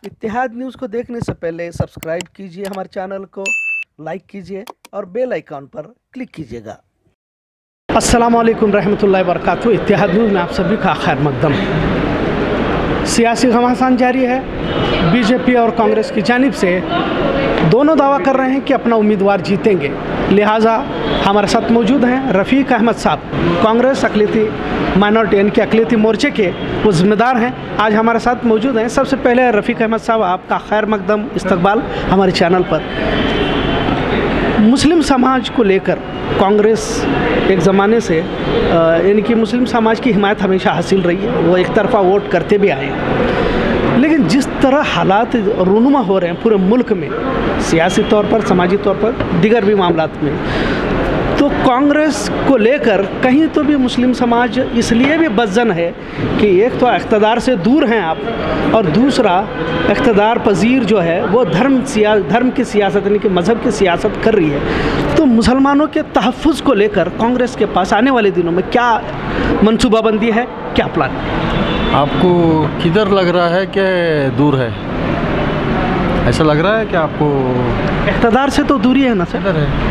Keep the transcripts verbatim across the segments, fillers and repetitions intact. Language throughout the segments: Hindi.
इत्तेहाद न्यूज़ को देखने से पहले सब्सक्राइब कीजिए हमारे चैनल को, लाइक कीजिए और बेल आइकॉन पर क्लिक कीजिएगा। अस्सलाम वालेकुम रहमतुल्लाहि व बरकातुहू। इत्तेहाद न्यूज़ में आप सभी का खैर मकदम। सियासी घमासान जारी है। बीजेपी और कांग्रेस की जानिब से दोनों दावा कर रहे हैं कि अपना उम्मीदवार जीतेंगे, लिहाजा हमारे साथ मौजूद हैं रफ़ीक अहमद साहब, कांग्रेस अक़लियती माइनॉरिटी यानी कि अक़लियती मोर्चे के वो ज़िम्मेदार हैं, आज हमारे साथ मौजूद हैं। सबसे पहले रफ़ीक अहमद साहब, आपका खैर मकदम इस्तकबाल हमारे चैनल पर। मुस्लिम समाज को लेकर कांग्रेस एक ज़माने से यानी कि मुस्लिम समाज की हिमायत हमेशा हासिल रही है, वो एक तरफ़ा वोट करते भी आए हैं। लेकिन जिस तरह हालात रूनुमा हो रहे हैं पूरे मुल्क में, सियासी तौर पर, समाजी तौर पर, दीगर भी मामलात में, तो कांग्रेस को लेकर कहीं तो भी मुस्लिम समाज इसलिए भी बदजन है कि एक तो इक़्तिदार से दूर हैं आप, और दूसरा इक़्तिदार पजीर जो है वो धर्म सिया धर्म की सियासत यानी कि मज़हब की सियासत कर रही है। तो मुसलमानों के तहफ़्फ़ुज़ को लेकर कांग्रेस के पास आने वाले दिनों में क्या मनसूबाबंदी है, क्या प्लान है? आपको किधर लग रहा है कि दूर है? ऐसा लग रहा है कि आपको इक़्तिदार से तो दूरी है ना सर? किधर है?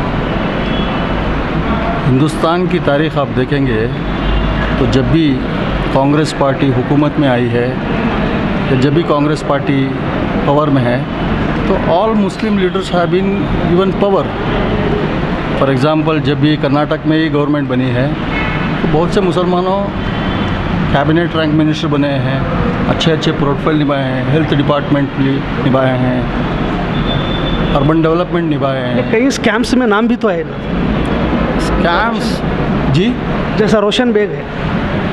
हिंदुस्तान की तारीख़ आप देखेंगे तो जब भी कांग्रेस पार्टी हुकूमत में आई है या जब भी कांग्रेस पार्टी पावर में है तो all Muslim leaders have been given power. For example, जब भी कर्नाटक में ही गवर्नमेंट बनी है तो बहुत से मुसलमानों कैबिनेट रैंक मिनिस्टर बने हैं, अच्छे अच्छे प्रोटोकॉल निभाए हैं, हेल्थ डिपार्टमेंट भी निभाए हैं, अर्बन डेवलपमेंट निभाए हैं। कई स्कैम्स में नाम भी तो है ना? स्कैम्स जी, जैसा रोशन बेग है,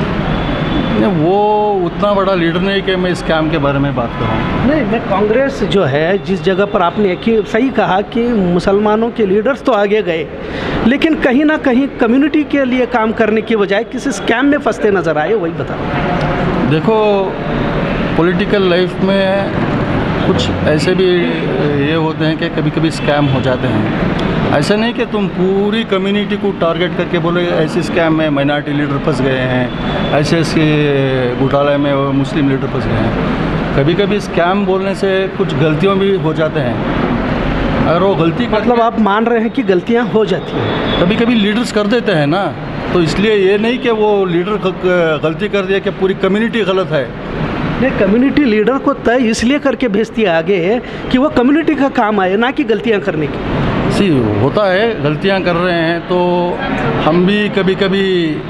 नहीं वो उतना बड़ा लीडर नहीं कि मैं स्कैम के बारे में बात करूँ। नहीं, मैं कांग्रेस जो है जिस जगह पर आपने एक ही सही कहा कि मुसलमानों के लीडर्स तो आगे गए, लेकिन कहीं ना कहीं कम्युनिटी के लिए काम करने की बजाय किसी स्कैम में फंसते नज़र आए, वही बता। देखो, पॉलिटिकल लाइफ में कुछ ऐसे भी ये होते हैं कि कभी कभी स्कैम हो जाते हैं। ऐसा नहीं कि तुम पूरी कम्युनिटी को टारगेट करके बोले ऐसे स्कैम में माइनॉरिटी लीडर फंस गए हैं, ऐसे ऐसे घोटाले में मुस्लिम लीडर फंस गए हैं। कभी कभी स्कैम बोलने से कुछ गलतियाँ भी हो जाते हैं। अगर वो गलती मतलब आप मान रहे हैं कि गलतियाँ हो जाती हैं? कभी कभी लीडर्स कर देते हैं ना, तो इसलिए ये नहीं कि वो लीडर गलती कर दिया कि पूरी कम्युनिटी गलत है। नहीं, कम्युनिटी लीडर को तय इसलिए करके भेजती है आगे है कि वो कम्युनिटी का काम आए, ना कि गलतियाँ करने की। सी होता है, गलतियाँ कर रहे हैं तो हम भी कभी कभी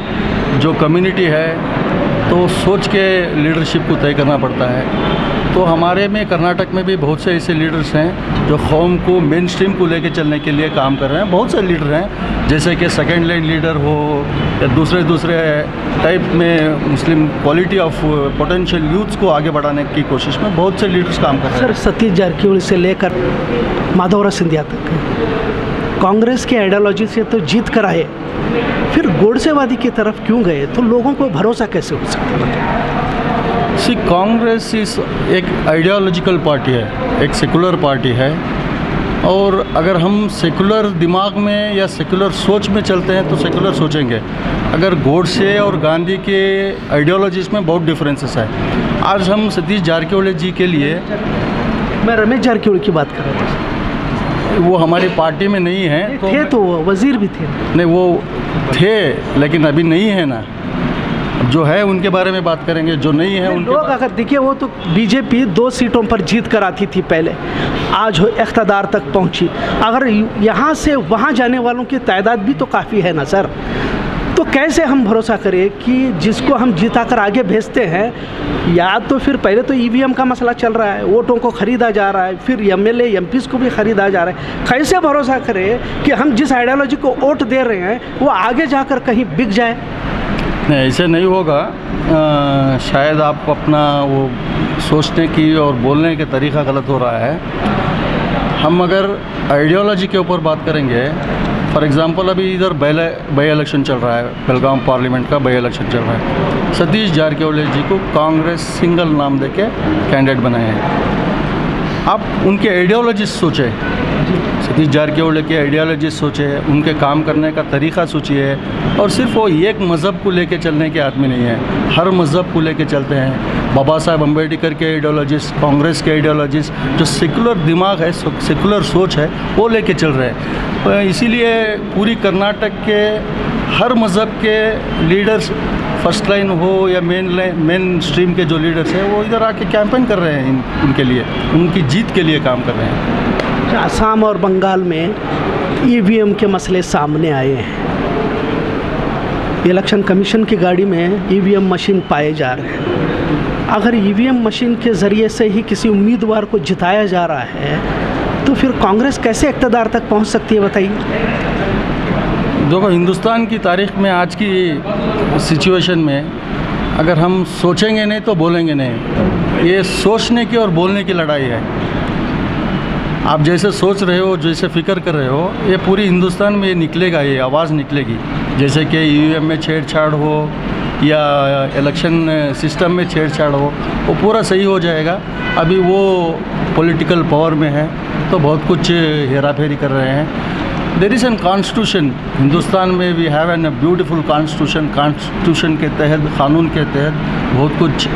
जो कम्युनिटी है तो सोच के लीडरशिप को तय करना पड़ता है। तो हमारे में कर्नाटक में भी बहुत से ऐसे लीडर्स हैं जो कौम को मेन स्ट्रीम को लेके चलने के लिए काम कर रहे हैं। बहुत से लीडर हैं, जैसे कि सेकेंड लाइन लीडर हो या दूसरे दूसरे टाइप में Muslim quality of potential youths को आगे बढ़ाने की कोशिश में बहुत से लीडर्स काम कर रहे हैं। सर, सतीश जारकिहोली से लेकर माधवराव सिंधिया तक कांग्रेस के आइडियोलॉजी से तो जीत कर आए, फिर गोडसेवादी की तरफ क्यों गए? तो लोगों को भरोसा कैसे हो सकता है? सी, कांग्रेस इस एक आइडियोलॉजिकल पार्टी है, एक सेकुलर पार्टी है, और अगर हम सेकुलर दिमाग में या सेकुलर सोच में चलते हैं तो सेकुलर सोचेंगे। अगर गोडसे और गांधी के आइडियोलॉजीज़ में बहुत डिफरेंसेस है। आज हम सतीश जारकिहोली जी के लिए, मैं रमेश जारकिहोली की बात कर रहा था, वो हमारी पार्टी में नहीं है। तो थे तो वजीर भी थे। नहीं, वो थे लेकिन अभी नहीं है ना। जो है उनके बारे में बात करेंगे, जो नहीं है उनके लोग अगर देखिए, वो तो बीजेपी दो सीटों पर जीत कर आती थी पहले, आज इक़्तिदार तक पहुंची। अगर यहाँ से वहाँ जाने वालों की तादाद भी तो काफ़ी है ना सर, तो कैसे हम भरोसा करें कि जिसको हम जिता कर आगे भेजते हैं, या तो फिर पहले तो ईवीएम का मसला चल रहा है, वोटों को ख़रीदा जा रहा है, फिर एमएलए एमपीज़ को भी ख़रीदा जा रहा है। कैसे भरोसा करें कि हम जिस आइडियोलॉजी को वोट दे रहे हैं वो आगे जाकर कहीं बिक जाए? नहीं, ऐसे नहीं होगा। आ, शायद आप अपना वो सोचने की और बोलने का तरीक़ा गलत हो रहा है। हम अगर आइडियोलॉजी के ऊपर बात करेंगे, फॉर एग्ज़ाम्पल अभी इधर बाई इलेक्शन चल रहा है, बेलगाम पार्लियामेंट का बाई इलेक्शन चल रहा है। सतीश जारकिहोली जी को कांग्रेस सिंगल नाम देके कैंडिडेट बनाए हैं। आप उनके आइडियोलॉजिस्ट सोचें, सतीश जारकिहोली के आइडियोलॉजिस्ट सोचें, उनके काम करने का तरीक़ा सोचिए। और सिर्फ वो एक मज़हब को लेके चलने के आदमी नहीं है, हर मज़हब को लेके चलते हैं। बाबा साहब अम्बेडकर के आइडियोलॉजिस्ट, कांग्रेस के आइडियोलॉजिस्ट, जो सेकुलर दिमाग है, सेकुलर सोच है, वो लेके चल रहे हैं। तो इसीलिए पूरी कर्नाटक के हर मज़हब के लीडर्स, फर्स्ट लाइन हो या मेन लाइन मेन स्ट्रीम के जो लीडर्स हैं, वो इधर आके कैंपेन कर रहे हैं, इन, उनके लिए, उनकी जीत के लिए काम कर रहे हैं। असम और बंगाल में ईवीएम के मसले सामने आए हैं। इलेक्शन कमीशन की गाड़ी में ईवीएम मशीन पाए जा रहे हैं। अगर ईवीएम मशीन के ज़रिए से ही किसी उम्मीदवार को जिताया जा रहा है तो फिर कांग्रेस कैसे इक़्तिदार तक पहुंच सकती है, बताइए। देखो, हिंदुस्तान की तारीख़ में आज की सिचुएशन में अगर हम सोचेंगे नहीं तो बोलेंगे नहीं, ये सोचने की और बोलने की लड़ाई है। आप जैसे सोच रहे हो, जैसे फ़िक्र कर रहे हो, ये पूरी हिंदुस्तान में ये निकलेगा, ये आवाज़ निकलेगी। जैसे कि ईवीएम में छेड़छाड़ हो या इलेक्शन सिस्टम में छेड़छाड़ हो, वो पूरा सही हो जाएगा। अभी वो पॉलिटिकल पावर में है तो बहुत कुछ हेरा फेरी कर रहे हैं। There is an constitution Hindustan में, we have an beautiful constitution. Constitution के तहत, कानून के तहत बहुत कुछ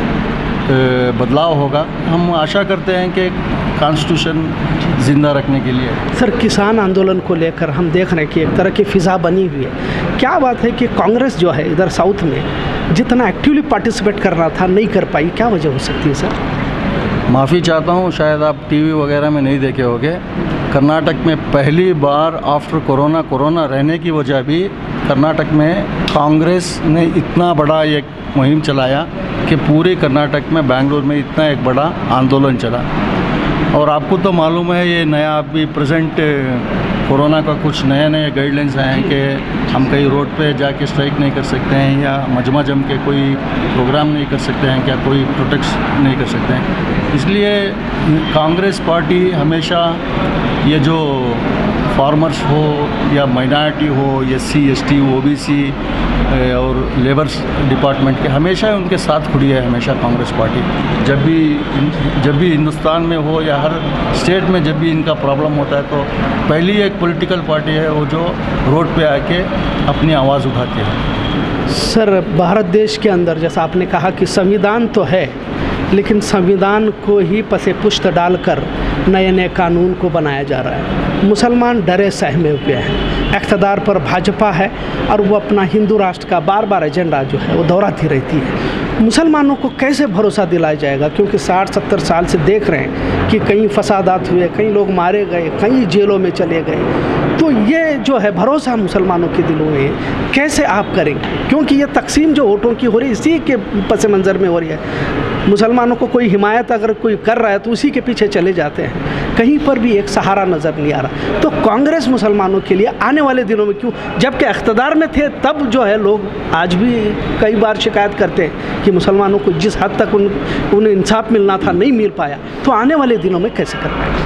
बदलाव होगा। हम आशा करते हैं कि कॉन्स्टिट्यूशन ज़िंदा रखने के लिए। सर, किसान आंदोलन को लेकर हम देख रहे हैं कि एक तरह की फ़िज़ा बनी हुई है। क्या बात है कि कांग्रेस जो है इधर साउथ में जितना एक्टिवली पार्टिसिपेट कर रहा था नहीं कर पाई, क्या वजह हो सकती है सर? माफ़ी चाहता हूँ, शायद आप टीवी वगैरह में नहीं देखे होंगे। कर्नाटक में पहली बार आफ्टर कोरोना कोरोना रहने की वजह भी कर्नाटक में कांग्रेस ने इतना बड़ा एक मुहिम चलाया कि पूरे कर्नाटक में, बेंगलुरु में इतना एक बड़ा आंदोलन चला। और आपको तो मालूम है, ये नया अभी प्रेजेंट कोरोना का कुछ नए नए गाइडलाइंस आए हैं कि हम कहीं रोड पे जाके स्ट्राइक नहीं कर सकते हैं या मजमा जम के कोई प्रोग्राम नहीं कर सकते हैं, क्या कोई प्रोटेस्ट नहीं कर सकते हैं। इसलिए कांग्रेस पार्टी हमेशा ये जो फार्मर्स हो या माइनॉरिटी हो, S C S T O B C और लेबर्स डिपार्टमेंट के, हमेशा उनके साथ खड़ी है हमेशा कांग्रेस पार्टी। जब भी जब भी हिंदुस्तान में हो या हर स्टेट में जब भी इनका प्रॉब्लम होता है तो पहली एक पॉलिटिकल पार्टी है वो जो रोड पे आके अपनी आवाज़ उठाती है। सर, भारत देश के अंदर जैसा आपने कहा कि संविधान तो है, लेकिन संविधान को ही पसे पुष्ट डालकर नए नए कानून को बनाया जा रहा है। मुसलमान डरे सहमे हुए हैं, इक़्तिदार पर भाजपा है और वो अपना हिंदू राष्ट्र का बार बार एजेंडा जो है वो दोहराती रहती है। मुसलमानों को कैसे भरोसा दिलाया जाएगा, क्योंकि साठ सत्तर साल से देख रहे हैं कि कई फसादात हुए, कई लोग मारे गए, कई जेलों में चले गए। तो ये जो है भरोसा मुसलमानों के दिलों में कैसे आप करेंगे, क्योंकि ये तकसीम जो वोटों की हो रही है इसी के पस मंज़र में हो रही है। मुसलमानों को कोई हिमायत अगर कोई कर रहा है तो उसी के पीछे चले जाते हैं, कहीं पर भी एक सहारा नज़र नहीं आ रहा। तो कांग्रेस मुसलमानों के लिए आने वाले दिनों में क्यों, जबकि इक़्तिदार में थे तब जो है लोग आज भी कई बार शिकायत करते हैं कि मुसलमानों को जिस हद तक उन उन्हें इंसाफ मिलना था नहीं मिल पाया, तो आने वाले दिनों में कैसे कर पाएंगे?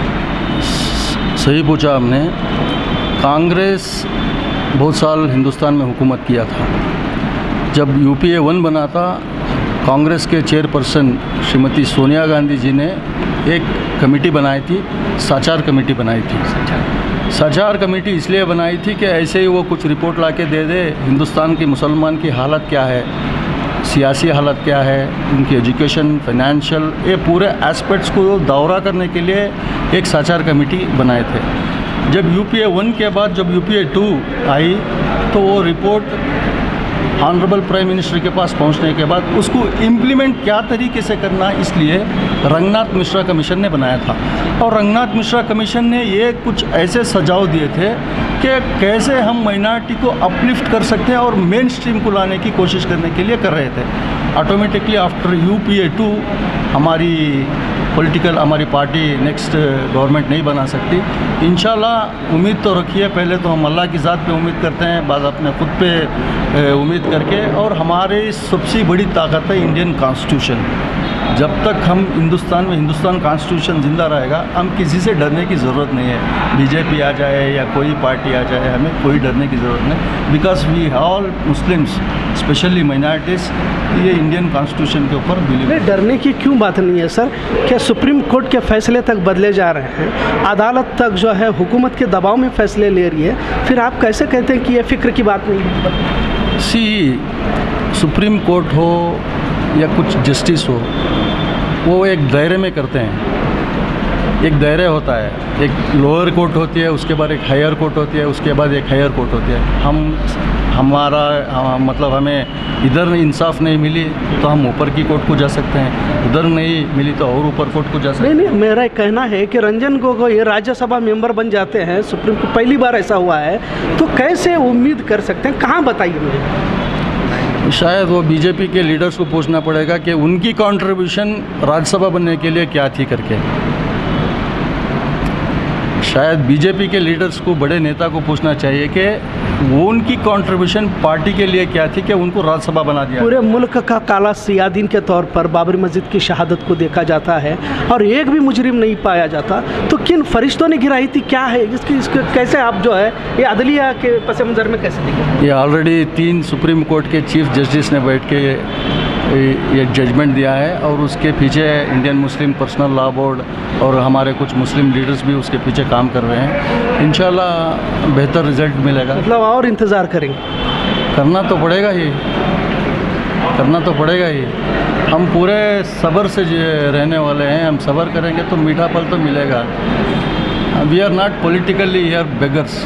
सही पूछा हमने। कांग्रेस बहुत साल हिंदुस्तान में हुकूमत किया था। जब यूपीए वन बना था, कांग्रेस के चेयरपर्सन श्रीमती सोनिया गांधी जी ने एक कमेटी बनाई थी, साचार कमेटी बनाई थी। साचार कमेटी इसलिए बनाई थी कि ऐसे ही वो कुछ रिपोर्ट ला के दे दे, हिंदुस्तान की मुसलमान की हालत क्या है, सियासी हालत क्या है, उनकी एजुकेशन, फाइनेंशियल, ये पूरे एस्पेक्ट्स को दौरा करने के लिए एक साचार कमेटी बनाए थे। जब यूपीए वन के बाद जब यूपीए टू आई तो वो रिपोर्ट ऑनरेबल प्राइम मिनिस्टर के पास पहुंचने के बाद उसको इम्प्लीमेंट क्या तरीके से करना, इसलिए रंगनाथ मिश्रा कमीशन ने बनाया था। और रंगनाथ मिश्रा कमीशन ने ये कुछ ऐसे सुझाव दिए थे कि कैसे हम माइनॉरिटी को अपलिफ्ट कर सकते हैं और मेन स्ट्रीम को लाने की कोशिश करने के लिए कर रहे थे। ऑटोमेटिकली आफ्टर यूपीए टू हमारी पॉलिटिकल हमारी पार्टी नेक्स्ट गवर्नमेंट नहीं बना सकती। इंशाल्लाह उम्मीद तो रखिए, पहले तो हम अल्लाह की ज़ात पे उम्मीद करते हैं, बाद अपने खुद पे उम्मीद करके। और हमारी सबसे बड़ी ताकत है इंडियन कॉन्स्टिट्यूशन, जब तक हम हिंदुस्तान में हिंदुस्तान कॉन्स्टिट्यूशन ज़िंदा रहेगा, हम किसी से डरने की ज़रूरत नहीं है। बीजेपी आ जाए या कोई पार्टी आ जाए, हमें कोई डरने की ज़रूरत नहीं, because we all Muslims specially minorities ये इंडियन कॉन्स्टिट्यूशन के ऊपर बिलीव। नहीं, डरने की क्यों बात नहीं है सर? क्या सुप्रीम कोर्ट के फैसले तक बदले जा रहे हैं, अदालत तक जो है हुकूमत के दबाव में फैसले ले रही है, फिर आप कैसे कहते हैं कि ये फ़िक्र की बात नहीं है? सी सुप्रीम कोर्ट हो या कुछ जस्टिस हो, वो एक दायरे में करते हैं। एक दायरे होता है, एक लोअर कोर्ट होती है, उसके बाद एक हायर कोर्ट होती है, उसके बाद एक हायर कोर्ट होती है। हम हमारा आ, मतलब हमें इधर इंसाफ नहीं मिली तो हम ऊपर की कोर्ट को जा सकते हैं, उधर नहीं मिली तो और ऊपर कोर्ट को जा सकते हैं। नहीं नहीं, मेरा कहना है कि रंजन गोगोई राज्यसभा मेंबर बन जाते हैं, सुप्रीम कोर्ट पहली बार ऐसा हुआ है, तो कैसे उम्मीद कर सकते हैं? कहाँ बताइए मुझे। शायद वो बीजेपी के लीडर्स को पूछना पड़ेगा कि उनकी कंट्रीब्यूशन राज्यसभा बनने के लिए क्या थी करके। शायद बीजेपी के लीडर्स को, बड़े नेता को पूछना चाहिए कि वो उनकी कंट्रीब्यूशन पार्टी के लिए क्या थी कि उनको राज्यसभा बना दिया। पूरे मुल्क का काला सियादीन के तौर पर बाबरी मस्जिद की शहादत को देखा जाता है और एक भी मुजरिम नहीं पाया जाता, तो किन फरिश्तों ने गिराई थी? क्या है इसकी, इसके कैसे आप जो है ये अदलिया के पस मंज़र में कैसे देखें? ये ऑलरेडी तीन सुप्रीम कोर्ट के चीफ जस्टिस ने बैठ के ये जजमेंट दिया है और उसके पीछे Indian Muslim personal law board और हमारे कुछ मुस्लिम लीडर्स भी उसके पीछे काम कर रहे हैं। इंशाल्लाह बेहतर रिजल्ट मिलेगा। मतलब और इंतज़ार करेंगे? करना तो पड़ेगा ही, करना तो पड़ेगा ही। हम पूरे सब्र से रहने वाले हैं, हम सब्र करेंगे तो मीठा फल तो मिलेगा। We are not politically here beggars.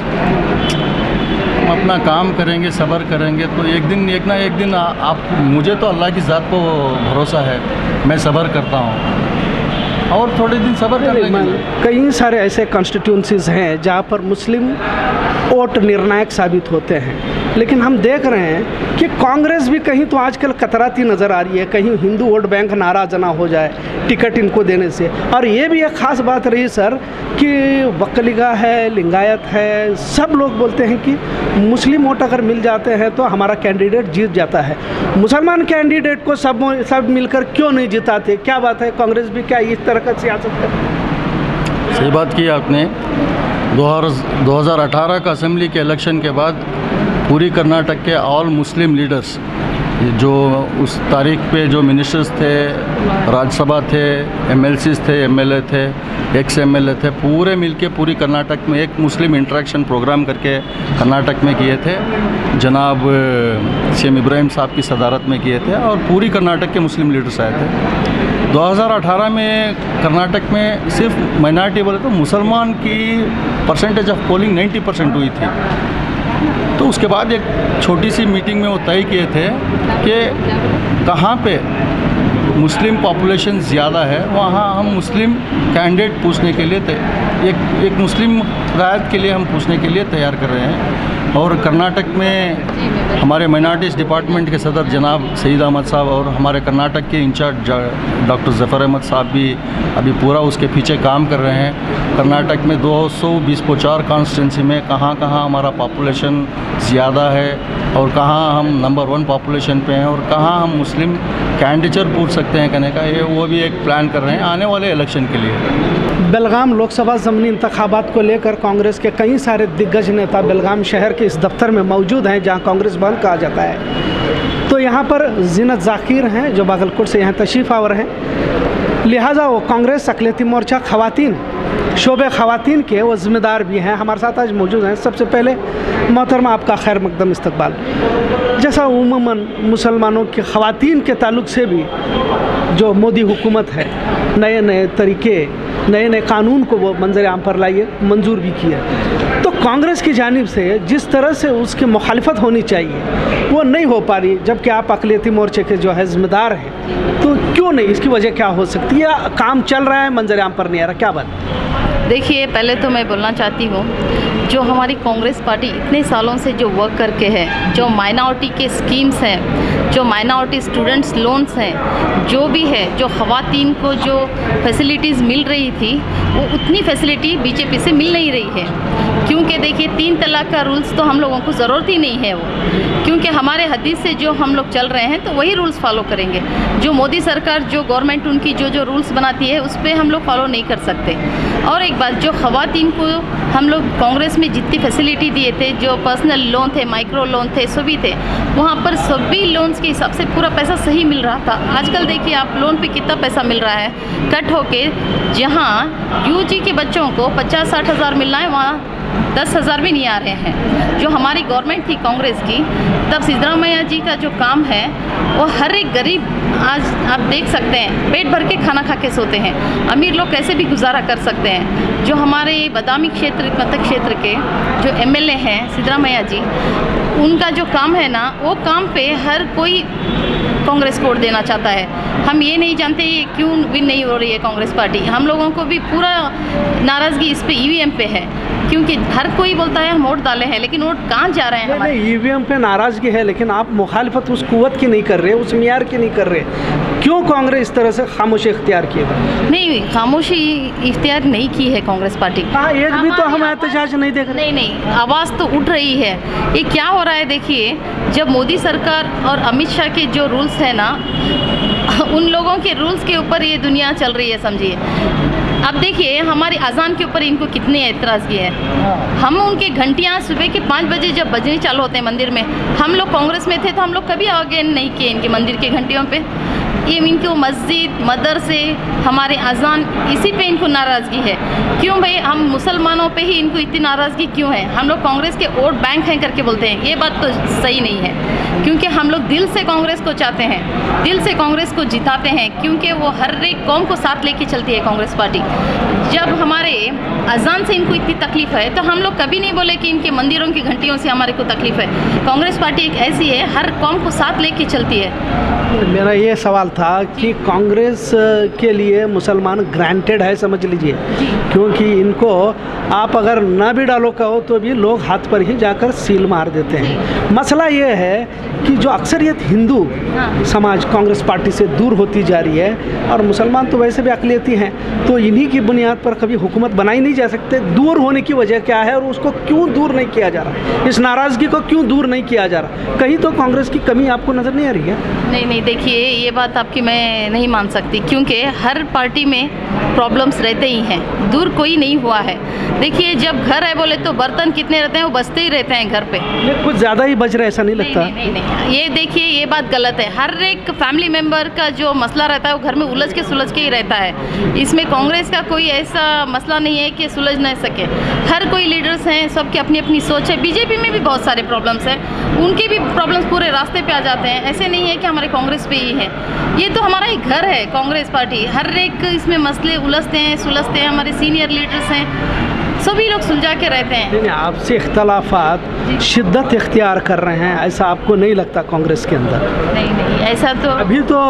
हम अपना काम करेंगे, सब्र करेंगे तो एक दिन एक ना एक दिन आ, आप मुझे तो अल्लाह की ज़ात को भरोसा है, मैं सब्र करता हूँ और थोड़े दिन सब्र कर लेंगे। कई सारे ऐसे कॉन्स्टिट्यूंसीज़ हैं जहाँ पर मुस्लिम वोट निर्णायक साबित होते हैं, लेकिन हम देख रहे हैं कि कांग्रेस भी कहीं तो आजकल कतराती नज़र आ रही है, कहीं हिंदू वोट बैंक नाराज़ ना हो जाए टिकट इनको देने से। और ये भी एक ख़ास बात रही सर कि वक्लिगा है, लिंगायत है, सब लोग बोलते हैं कि मुस्लिम वोट अगर मिल जाते हैं तो हमारा कैंडिडेट जीत जाता है। मुसलमान कैंडिडेट को सब सब मिलकर क्यों नहीं जिताते? क्या बात है, कांग्रेस भी क्या इस तरह का सियासत है? सही बात की आपने। दो हज़ार अठारह का असेंबली के इलेक्शन के बाद पूरी कर्नाटक के ऑल मुस्लिम लीडर्स, जो उस तारीख पे जो मिनिस्टर्स थे, राज्यसभा थे, एमएलसीज थे, एमएलए थे, एक्स एमएलए थे, पूरे मिलके पूरी कर्नाटक में एक मुस्लिम इंटरेक्शन प्रोग्राम करके कर्नाटक में किए थे। जनाब सीएम इब्राहिम साहब की सदारत में किए थे और पूरी कर्नाटक के मुस्लिम लीडर्स आए थे। दो हज़ार अठारह में कर्नाटक में सिर्फ माइनॉरिटी बोले तो मुसलमान की परसेंटेज ऑफ पोलिंग नब्बे परसेंट हुई थी। तो उसके बाद एक छोटी सी मीटिंग में वो तय किए थे कि कहाँ पे मुस्लिम पॉपुलेशन ज़्यादा है वहाँ हम मुस्लिम कैंडिडेट पूछने के लिए एक एक मुस्लिम रायत के लिए हम पूछने के लिए तैयार कर रहे हैं। और कर्नाटक में हमारे माइनॉरिटीज़ डिपार्टमेंट के सदर जनाब सईद अहमद साहब और हमारे कर्नाटक के इंचार्ज डॉक्टर ज़फ़र अहमद साहब भी अभी पूरा उसके पीछे काम कर रहे हैं। कर्नाटक में दो सौ बीस पोचार कॉन्स्टिट्यूंसी में कहाँ कहाँ हमारा पॉपुलेशन ज़्यादा है और कहाँ हम नंबर वन पॉपुलेशन पे हैं और कहाँ हम मुस्लिम कैंडिडेचर पूछ सकते हैं कहने का, ये वो भी एक प्लान कर रहे हैं आने वाले इलेक्शन के लिए। बेलगाम लोकसभा ज़मीनी इंतखाबात को लेकर कांग्रेस के कई सारे दिग्गज नेता बेलगाम शहर के इस दफ्तर में मौजूद हैं जहां कांग्रेस भवन कहा जाता है। तो यहां पर जीनत जाकिर हैं जो बागलकोट से यहाँ तशरीफ़ आवर हैं, लिहाजा वो कांग्रेस अक़लियती मोर्चा ख़वातीन शोबे ख़वातीन के वो ज़िम्मेदार भी हैं, हमारे साथ आज मौजूद हैं। सबसे पहले मोहतरमा आपका खैर मकदम इस्तकबाल। जैसा उमूमन मुसलमानों के ख़वातीन के ताल्लुक़ से भी जो मोदी हुकूमत है नए नए तरीके, नए नए कानून को वो मंजर आम पर लाइए, मंजूर भी किया, तो कांग्रेस की जानिब से जिस तरह से उसकी मुखालिफत होनी चाहिए वो नहीं हो पा रही, जबकि आप अक़लियती मोर्चे के जो है ज़िम्मेदार हैं, तो क्यों नहीं? इसकी वजह क्या हो सकती है? या काम चल रहा है, मंजर आम पर नहीं आ रहा, क्या बात? देखिए, पहले तो मैं बोलना चाहती हूँ जो हमारी कांग्रेस पार्टी इतने सालों से जो वर्क करके है, जो माइनॉरिटी के स्कीम्स हैं जो माइनॉरिटी स्टूडेंट्स लोन्स हैं, जो भी है, जो ख़वातीन को जो फैसिलिटीज़ मिल रही थी वो उतनी फैसिलिटी बीजेपी से मिल नहीं रही है। क्योंकि देखिए तीन तलाक का रूल्स तो हम लोगों को ज़रूरत ही नहीं है वो, क्योंकि हमारे हदीस से जो हम लोग चल रहे हैं तो वही रूल्स फॉलो करेंगे। जो मोदी सरकार, जो गवर्नमेंट उनकी जो जो रूल्स बनाती है उस पर हम लोग फॉलो नहीं कर सकते। और एक बात, जो ख़वातीन को हम लोग कांग्रेस में जितनी फैसिलिटी दिए थे, जो पर्सनल लोन थे, माइक्रो लोन थे, सभी थे, वहाँ पर सभी लोन्स के हिसाब से पूरा पैसा सही मिल रहा था। आजकल देखिए आप लोन पे कितना पैसा मिल रहा है कट होके, जहाँ यूजी के बच्चों को पचास साठ हज़ार मिलना है वहाँ दस हज़ार भी नहीं आ रहे हैं। जो हमारी गवर्नमेंट थी कांग्रेस की, तब सिद्धरामैया जी का जो काम है वो हर एक गरीब, आज आप देख सकते हैं पेट भर के खाना खा के सोते हैं। अमीर लोग कैसे भी गुजारा कर सकते हैं। जो हमारे बदामी क्षेत्र मतक क्षेत्र के जो एमएलए हैं सिद्धरामैया जी, उनका जो काम है ना, वो काम पे हर कोई कांग्रेस को वोट देना चाहता है। हम ये नहीं जानते ये क्यों विन नहीं हो रही है कांग्रेस पार्टी। हम लोगों को भी पूरा नाराज़गी इस पे ईवीएम पे है, क्योंकि हर कोई बोलता है हम वोट डाले हैं, लेकिन वोट कहाँ जा रहे हैं हमारे। ईवीएम पे नाराज़गी है, लेकिन आप मुखालफत उस कुव्वत की नहीं कर रहे, उस मियार की नहीं कर रहे। क्यों कांग्रेस इस तरह से खामोशी इख्तियार किए? नहीं, खामोशी इख्तियार नहीं की है कांग्रेस पार्टी। हाँ, एक भी तो हम एहतजाज नहीं देख रहे। नहीं नहीं, आवाज़ तो उठ रही है। ये क्या हो रहा है देखिए, जब मोदी सरकार और अमित शाह के जो रूल्स है ना, उन लोगों के रूल्स के ऊपर ये दुनिया चल रही है, समझिए। अब देखिए हमारी अजान के ऊपर इनको कितने एतराज़ किए हैं। हम उनके घंटियाँ सुबह के पाँच बजे जब बजने चालू होते हैं मंदिर में, हम लोग कांग्रेस में थे तो हम लोग कभी आगे नहीं किए इनके मंदिर के घंटियों पे। ये इनको मस्जिद, मदरसे, हमारे अजान, इसी पे इनको नाराज़गी है। क्यों भाई, हम मुसलमानों पे ही इनको इतनी नाराज़गी क्यों है? हम लोग कांग्रेस के वोट बैंक हैं करके बोलते हैं, ये बात तो सही नहीं है। क्योंकि हम लोग दिल से कांग्रेस को चाहते हैं, दिल से कांग्रेस को जिताते हैं, क्योंकि वो हर एक कौम को साथ लेके चलती है कांग्रेस पार्टी। जब हमारे अजान से इनको इतनी तकलीफ़ है तो हम लोग कभी नहीं बोले कि इनके मंदिरों की घंटियों से हमारे को तकलीफ़ है। कांग्रेस पार्टी एक ऐसी है, हर कौम को साथ लेके चलती है। मेरा ये सवाल था कि कांग्रेस के लिए मुसलमान ग्रांटेड है, समझ लीजिए, क्योंकि इनको आप अगर ना भी डालो कहो तो भी लोग हाथ पर ही जाकर सील मार देते हैं। मसला ये है कि जो अक्सरियत हिंदू समाज कांग्रेस पार्टी से दूर होती जा रही है, और मुसलमान तो वैसे भी अक़लियती हैं, तो इन्हीं की बुनियाद पर कभी हुकूमत बनाई नहीं जा सकते। दूर होने की वजह क्या है और उसको क्यों दूर नहीं किया जा रहा? इस नाराज़गी को क्यों दूर नहीं किया जा रहा? कहीं तो कांग्रेस की कमी आपको नज़र नहीं आ रही है? नहीं नहीं, देखिए ये बात आपकी मैं नहीं मान सकती, क्योंकि हर पार्टी में प्रॉब्लम्स रहते ही हैं, दूर कोई नहीं हुआ है। देखिए जब घर है बोले तो बर्तन कितने रहते हैं, वो बचते ही रहते हैं घर पे। ये कुछ ज़्यादा ही बच रहे, ऐसा नहीं लगता? नहीं नहीं, नहीं, नहीं। ये देखिए ये बात गलत है। हर एक फैमिली मेम्बर का जो मसला रहता है वो घर में उलझ के सुलझ के ही रहता है। इसमें कांग्रेस का कोई ऐसा मसला नहीं है कि सुलझ नहीं सके। हर कोई लीडर्स हैं, सबकी अपनी अपनी सोच है। बीजेपी में भी बहुत सारे प्रॉब्लम्स हैं, उनके भी प्रॉब्लम्स पूरे रास्ते पे आ जाते हैं। ऐसे नहीं है कि हमारे कांग्रेस पे ही है, ये तो हमारा ही घर है कांग्रेस पार्टी। हर एक इसमें मसले उलझते हैं, सुलझते हैं। हमारे सीनियर लीडर्स हैं, सभी लोग सुलझा के रहते हैं। नहीं, आपसे इख्तलाफात शिद्दत इख्तियार कर रहे हैं, ऐसा आपको नहीं लगता कांग्रेस के अंदर? नहीं नहीं, ऐसा तो अभी तो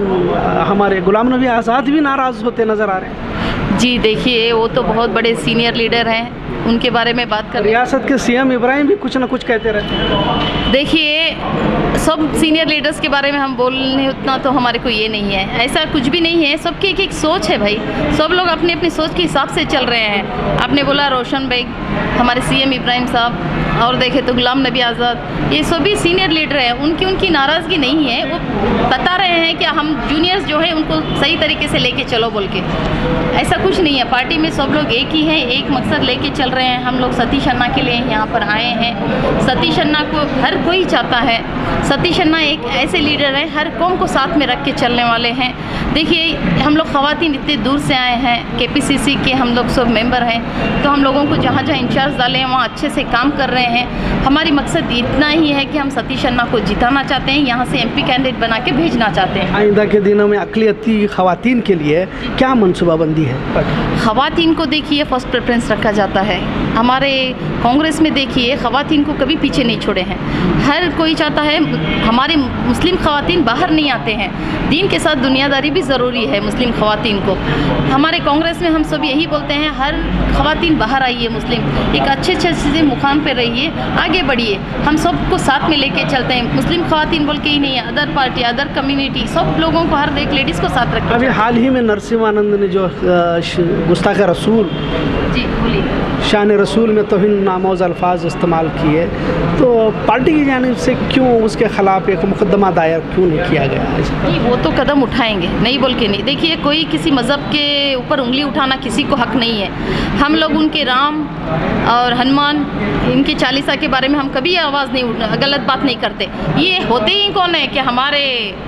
हमारे गुलाम नबी आज़ाद भी नाराज़ होते नज़र आ रहे हैं। जी देखिए, वो तो बहुत बड़े सीनियर लीडर हैं, उनके बारे में बात कर। रियासत के सीएम इब्राहिम भी कुछ ना कुछ कहते रहते हैं। देखिए सब सीनियर लीडर्स के बारे में हम बोलने उतना तो हमारे को ये नहीं है, ऐसा कुछ भी नहीं है। सबकी एक एक सोच है भाई, सब लोग अपनी अपनी सोच के हिसाब से चल रहे हैं। आपने बोला रोशन बेग, हमारे सीएम इब्राहिम साहब, और देखे तो गुलाम नबी आज़ाद, ये सभी सीनियर लीडर हैं। उनकी उनकी नाराज़गी नहीं है, वो बता रहे हैं कि हम जूनियर्स जो हैं उनको सही तरीके से लेके चलो बोल के। ऐसा कुछ नहीं है, पार्टी में सब लोग एक ही हैं, एक मकसद लेके चल रहे हैं। हम लोग सतीश अन्ना के लिए यहाँ पर आए हैं। सतीश अन्ना को हर कोई चाहता है। सतीश अन्ना एक ऐसे लीडर हैं, हर कौम को साथ में रख के चलने वाले हैं। देखिए हम लोग ख़वातीन इतने दूर से आए हैं, के पी सी सी के हम लोग सब मेंबर हैं, तो हम लोगों को जहाँ जहाँ इंचार्ज डाले हैं वहाँ अच्छे से काम कर रहे हैं। हमारी मकसद इतना ही है कि हम सतीश अन्ना को जिताना चाहते हैं, यहाँ से एम पी कैंडिडेट बना के भेजना चाहते हैं। आइंदा के दिनों में अक़लियती ख़वातीन के लिए क्या मनसूबाबंदी है? ख़वातीन को देखिए फर्स्ट प्रेफरेंस रखा जाता है। हमारे कांग्रेस में देखिए ख़वातीन को कभी पीछे नहीं छोड़े हैं। हर कोई चाहता है, हमारे मुस्लिम ख़वातीन बाहर नहीं आते हैं। दीन के साथ दुनियादारी भी ज़रूरी है मुस्लिम ख़वातीन को। हमारे कांग्रेस में हम सब यही बोलते हैं, हर ख़वातीन बाहर आइए, मुस्लिम एक अच्छे अच्छे मुकाम पर रहिए। चाहिए, आगे बढ़िए। हम सबको साथ में लेके चलते हैं, मुस्लिम ख़वातीन बोल के ही नहीं है, अदर पार्टी, अदर कम्युनिटी, सब लोगों को, हर एक लेडीज़ को साथ रखना। अभी हाल ही में नरसिम्हानंद ने जो गुस्ताख रसूल, जी बोलिए, शान रसूल में तौहीन नामौज अल्फाज इस्तेमाल किए, तो पार्टी की जानिब से क्यों उसके ख़िलाफ़ एक मुकदमा दायर क्यों नहीं किया गया? नहीं, वो तो कदम उठाएंगे, नहीं बोल के नहीं। देखिए, कोई किसी मज़हब के ऊपर उंगली उठाना किसी को हक नहीं है। हम लोग उनके राम और हनुमान, इनके चालीसा के बारे में हम कभी आवाज़ नहीं उठा, गलत बात नहीं करते। ये होते ही कौन है कि हमारे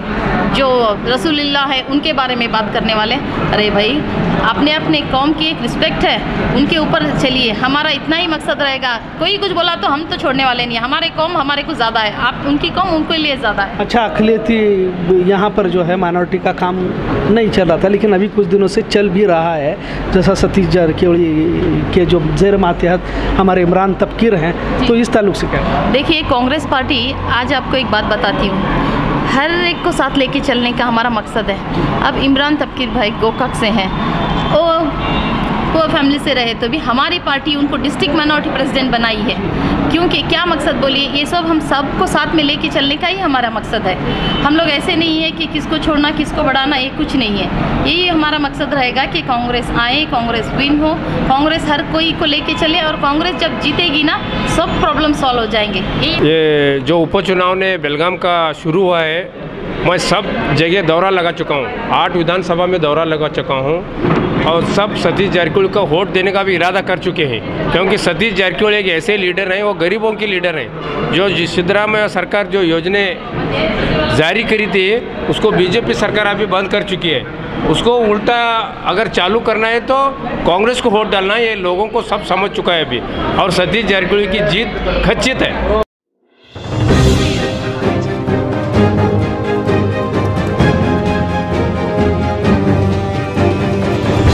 जो रसूलुल्लाह है उनके बारे में बात करने वाले? अरे भाई, अपने अपने कौम की एक रिस्पेक्ट है, उनके ऊपर चलिए। हमारा इतना ही मकसद रहेगा, कोई कुछ बोला तो हम तो छोड़ने वाले नहीं। हमारे कौम हमारे को ज़्यादा है, आप उनकी कौम उनके लिए ज़्यादा है। अच्छा, अक़लियती यहाँ पर जो है माइनॉरिटी का काम नहीं चल रहा था, लेकिन अभी कुछ दिनों से चल भी रहा है। जैसा सतीश जारकिहोली के जो ज़ेर मातहत हमारे इमरान तबकीर हैं, तो इस ताल्लुक से क्या? देखिए, कांग्रेस पार्टी, आज आपको एक बात बताती हूँ, हर एक को साथ लेके चलने का हमारा मकसद है। अब इमरान तबकीर भाई गोकाक से हैं, वो वो फैमिली से रहे, तो भी हमारी पार्टी उनको डिस्ट्रिक्ट माइनॉरिटी प्रेसिडेंट बनाई है। क्योंकि क्या मकसद बोलिए, ये सब हम सबको साथ में लेके चलने का ही हमारा मकसद है। हम लोग ऐसे नहीं है कि किसको छोड़ना किसको बढ़ाना, ये कुछ नहीं है। यही हमारा मकसद रहेगा कि कांग्रेस आए, कांग्रेस विन हो, कांग्रेस हर कोई को लेके चले, और कांग्रेस जब जीतेगी ना, सब प्रॉब्लम सॉल्व हो जाएंगे। ये जो उपचुनाव ने बेलगाम का शुरू हुआ है, मैं सब जगह दौरा लगा चुका हूँ, आठ विधानसभा में दौरा लगा चुका हूँ, और सब सतीश जारकिहोली को वोट देने का भी इरादा कर चुके हैं। क्योंकि सतीश जारकिहोली एक ऐसे लीडर हैं, वो गरीबों के लीडर हैं। जो सिद्धरामैया सरकार जो योजनाएं जारी करी थी, उसको बीजेपी सरकार अभी बंद कर चुकी है। उसको उल्टा अगर चालू करना है तो कांग्रेस को वोट डालना है, ये लोगों को सब समझ चुका है अभी, और सतीश जारकिहोली की जीत खचित है।